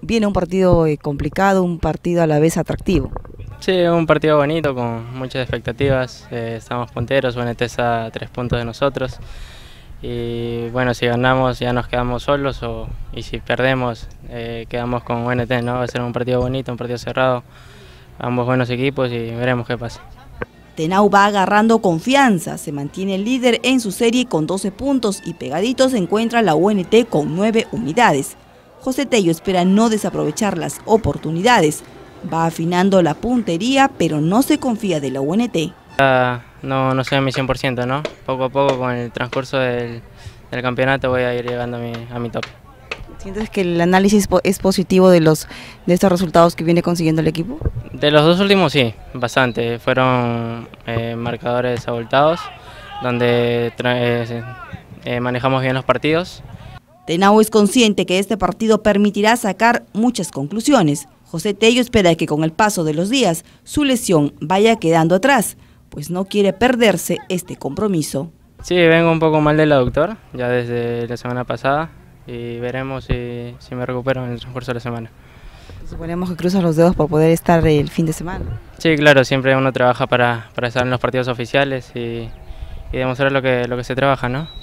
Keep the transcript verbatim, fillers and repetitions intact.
Viene un partido eh, complicado, un partido a la vez atractivo. Sí, un partido bonito con muchas expectativas, eh, estamos punteros, U N T está a tres puntos de nosotros y bueno, si ganamos ya nos quedamos solos o, y si perdemos eh, quedamos con U N T, ¿no? Va a ser un partido bonito, un partido cerrado, ambos buenos equipos y veremos qué pasa. Tenao va agarrando confianza, se mantiene líder en su serie con doce puntos y pegadito se encuentra la U N T con nueve unidades. José Tello espera no desaprovechar las oportunidades. Va afinando la puntería, pero no se confía de la U N T. Uh, no, no soy a mi cien por ciento, ¿no? Poco a poco con el transcurso del, del campeonato voy a ir llegando a mi, a mi tope. ¿Sientes que el análisis es positivo de, los, de estos resultados que viene consiguiendo el equipo? De los dos últimos sí, bastante. Fueron eh, marcadores abultados, donde eh, eh, manejamos bien los partidos. Tenao es consciente que este partido permitirá sacar muchas conclusiones. José Tello espera que con el paso de los días su lesión vaya quedando atrás, pues no quiere perderse este compromiso. Sí, vengo un poco mal del aductor, ya desde la semana pasada, y veremos si, si me recupero en el transcurso de la semana. Suponemos que cruzas los dedos para poder estar el fin de semana. Sí, claro, siempre uno trabaja para, para estar en los partidos oficiales y, y demostrar lo que, lo que se trabaja, ¿no?